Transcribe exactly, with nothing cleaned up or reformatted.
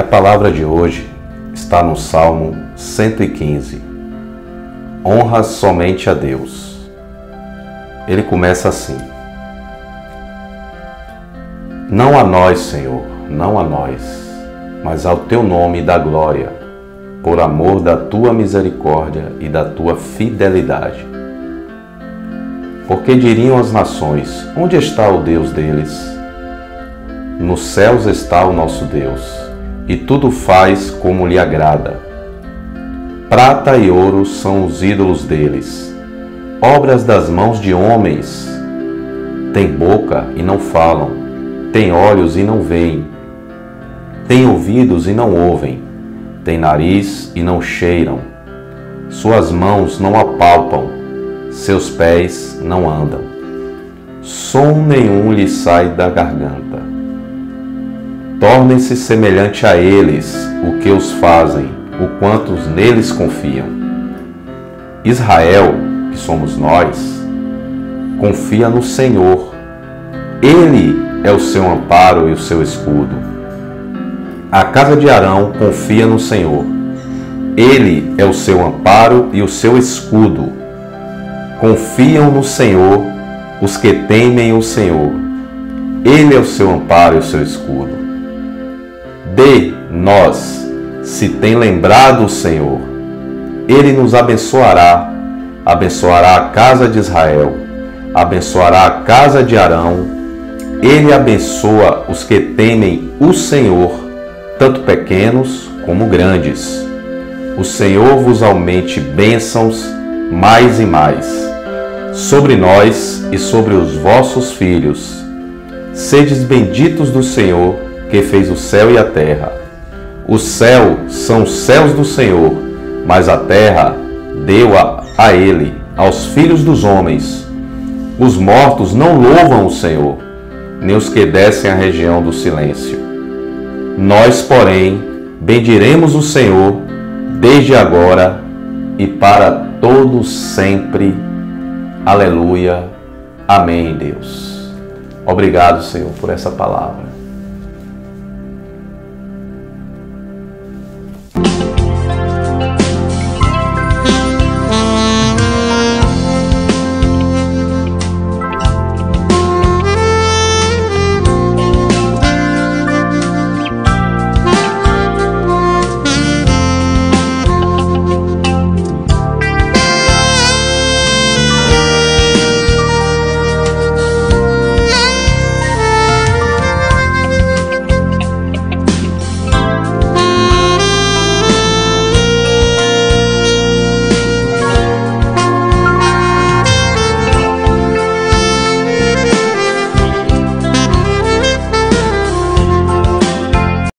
palavra de hoje está no Salmo cento e quinze. Honra somente a Deus. Ele começa assim: Não a nós, Senhor, não a nós, mas ao teu nome dá glória, por amor da tua misericórdia e da tua fidelidade. Porque diriam as nações: onde está o Deus deles? Nos céus está o nosso Deus, e tudo faz como lhe agrada. Prata e ouro são os ídolos deles, obras das mãos de homens. Têm boca e não falam, têm olhos e não veem, têm ouvidos e não ouvem, têm nariz e não cheiram, suas mãos não apalpam, seus pés não andam, som nenhum lhe sai da garganta. Tornem-se semelhante a eles o que os fazem, o quantos neles confiam. Israel, que somos nós, confia no Senhor. Ele é o seu amparo e o seu escudo. A casa de Arão confia no Senhor. Ele é o seu amparo e o seu escudo. Confiam no Senhor os que temem o Senhor. Ele é o seu amparo e o seu escudo. De nós se tem lembrado o Senhor. Ele nos abençoará, abençoará a casa de Israel, abençoará a casa de Arão. Ele abençoa os que temem o Senhor, tanto pequenos como grandes. O Senhor vos aumente bênçãos mais e mais, sobre nós e sobre os vossos filhos. Sedes benditos do Senhor, que fez o céu e a terra. O céu são os céus do Senhor, mas a terra deu-a a ele, aos filhos dos homens. Os mortos não louvam o Senhor, nem os que descem à região do silêncio. Nós, porém, bendiremos o Senhor, desde agora e para todos sempre. Aleluia. Amém, Deus. Obrigado, Senhor, por essa palavra.